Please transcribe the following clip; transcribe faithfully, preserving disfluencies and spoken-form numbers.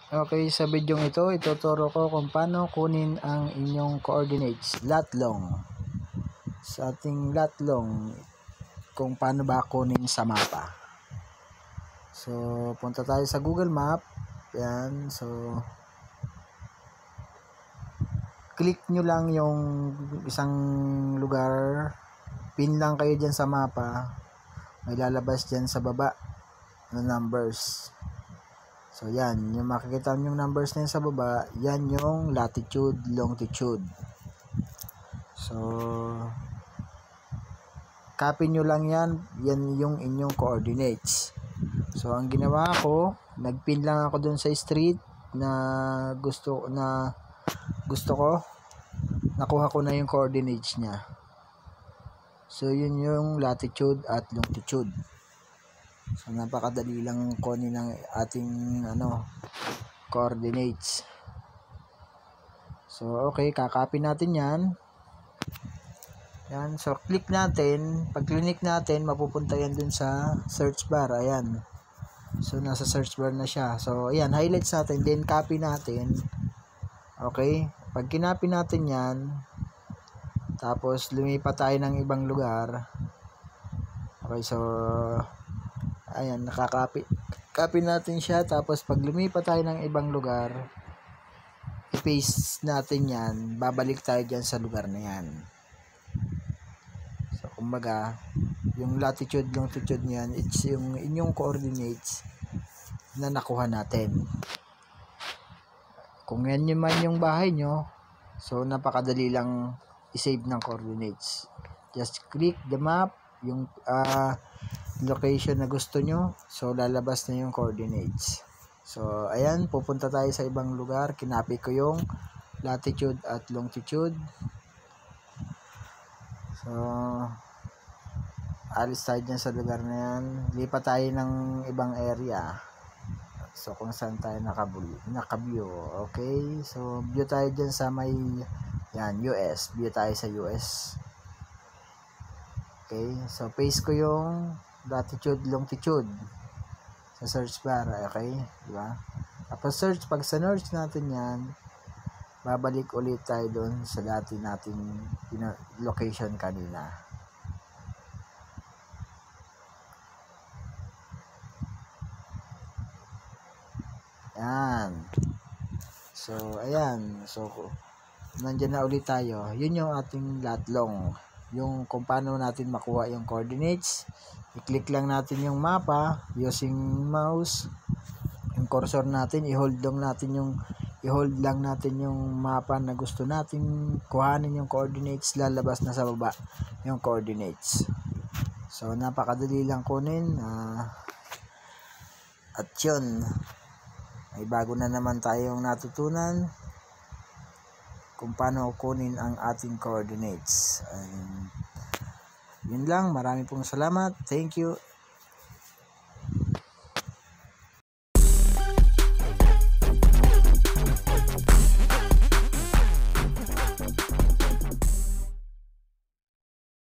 Okay, sa video ito, ituturo ko kung paano kunin ang inyong coordinates, lat long. Sa ating lat long, kung paano ba kunin sa mapa. So, punta tayo sa Google Map. Yan, so click nyo lang yung isang lugar, pin lang kayo dyan sa mapa, may lalabas dyan sa baba na numbers. So, yan. Yung makikita nyo yung numbers na yun sa baba, yan yung latitude, longitude. So, copy nyo lang yan. Yan yung inyong coordinates. So, ang ginawa ko, nagpin lang ako dun sa street na gusto na gusto ko. Nakuha ko na yung coordinates niya. So, yun yung latitude at longitude. So, napakadali lang kunin ng ating ano, coordinates. So, okay, kakopy natin yan. Yan, so click natin. Pag click natin, mapupunta yan dun sa search bar. Ayan. So, nasa search bar na siya. So, ayan, highlights natin, then copy natin. Okay, pag kinopy natin yan, tapos lumipat tayo ng ibang lugar. Okay, so ayan, nakakopy. Copy natin siya, tapos pag lumipat tayo ng ibang lugar, i-paste natin yan, babalik tayo dyan sa lugar na yan. So, kumbaga, yung latitude, longitude niyan, it's yung inyong coordinates na nakuha natin. Kung yan yung man yung bahay nyo, so napakadali lang i-save ng coordinates. Just click the map, yung uh, location na gusto nyo, so lalabas na yung coordinates. So, ayan, pupunta tayo sa ibang lugar. Kinopy ko yung latitude at longitude. So, alis tayo dyan sa lugar na yan. Lipat tayo ng ibang area. So, kung saan tayo naka-view. Okay, so view tayo dyan sa may yan, U S. View tayo sa U S. Okay, so paste ko yung latitude, longitude sa search bar. Okay, di ba? Tapos search, pag sa search natin yan, babalik ulit tayo doon sa dati nating location kanina. Yan. So, ayan. So, nandiyan na ulit tayo. Yun yung ating lat long. Yung kung paano natin makuha yung coordinates. I-click lang natin yung mapa using mouse. Yung cursor natin, i-hold lang natin yung i-hold lang natin yung mapa na gusto natin kuhanin yung coordinates, lalabas na sa baba yung coordinates. So, napakadali lang kunin. Uh, at yun, may bago na naman tayong natutunan kung paano kunin ang ating coordinates. And yun lang, marami pong salamat. Thank you